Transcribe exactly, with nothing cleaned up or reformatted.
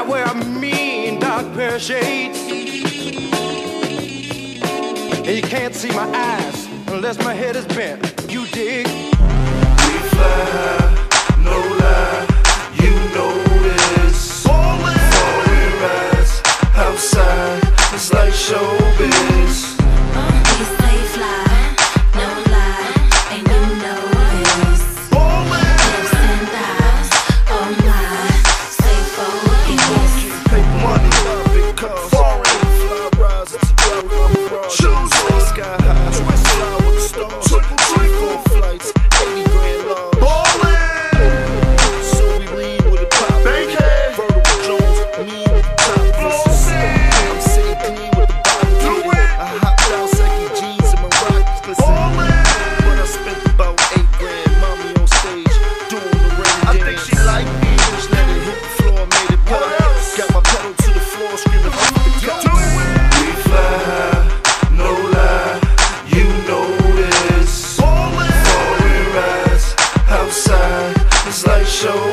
wear a mean dark pair of shades, and you can't see my eyes unless my head is bent. You dig? We fly high, no lie, you know this. Falling, falling rise outside, it's like showbiz. We stay fly, no lie, and you know this. Falling, Hips and thighs, oh my, stay focused. paper money, big cars, foreign, fly rise, it's a drop, I'm abroad. Choose one, sky high, twist fly with the stars. Triple three, four flights, eighty grand large. Ballin', so we lean with a pop. Bankhead, vertical Jones, me with the top. Flossing, I'm C D with the bottom. Do it. I hopped out, Seki jeans and my rockets glisten. Ballin', but I spent about eight grand. Mommy on stage, doing the rain dance. I think she like me, just let it hit the floor, made it pop. Got my pedal to the floor, screaming up the top. We fly high, no lie, you know this. Falling, falling rise outside, it's like show.